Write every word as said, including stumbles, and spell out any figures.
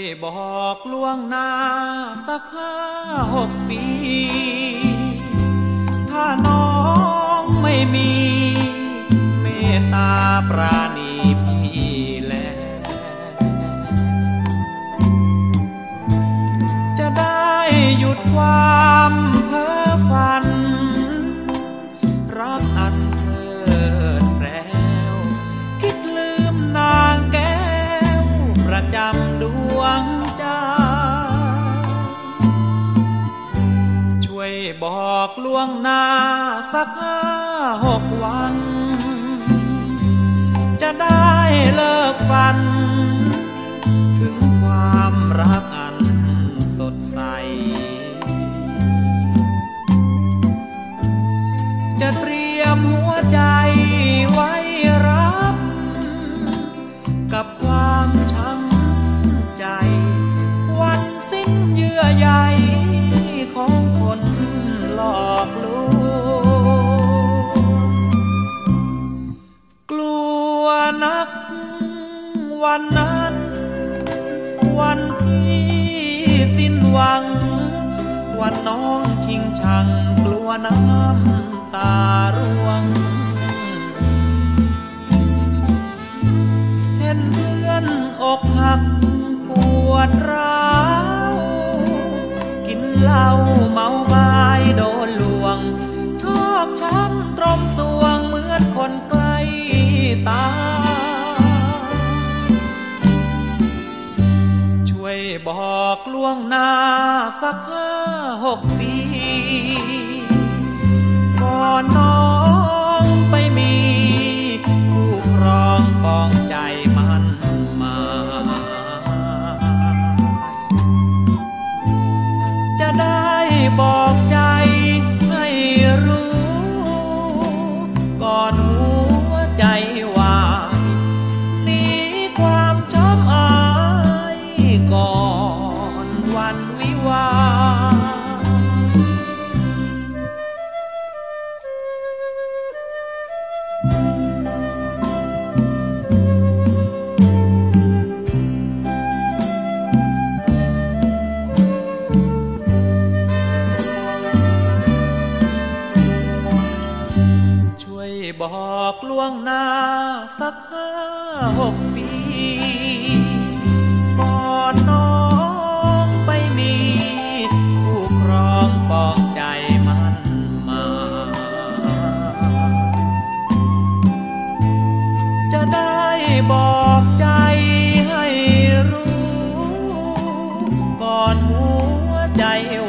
บอกล่วงหน้าสักห้าหกปีถ้าน้องไม่มีเมตตาปราณีพี่แลจะได้หยุดความเพ้อฝันรักอันเพิดแปรวคิดลืมนางแก้วประจำดวงใจช่วยบอกล่วงหน้าสักห้าหกวันจะได้เลิกฝันถึงความรักอันสดใสจะเตรียมหัวใจไว้รับกับความช้ำใจวันสิ้นเยื่อใยของคนหลอกลวงกลัวนักวันนั้นวันที่สิ้นหวังวันน้องชิงชังกลัวน้ำตาร่วงเห็นเพื่อนอกหักปวดร้าวกินเหล้าเมาไม้โดนลวงชอกช้ำตรมสวงเหมือนคนใกล้ตายช่วยบอกล่วงหน้าสักห้าหกปีก่อนน้องไปมีคู่ครองปองใจมันมาจะได้บอกใจให้รู้ก่อนหัวใจวายหนีความช้ำอายก่อนวันวิวาบอกล่วงหน้าสักห้าหกปีก่อนน้องไปมีคู่ครองปองใจมันมาจะได้บอกใจให้รู้ก่อนหัวใจ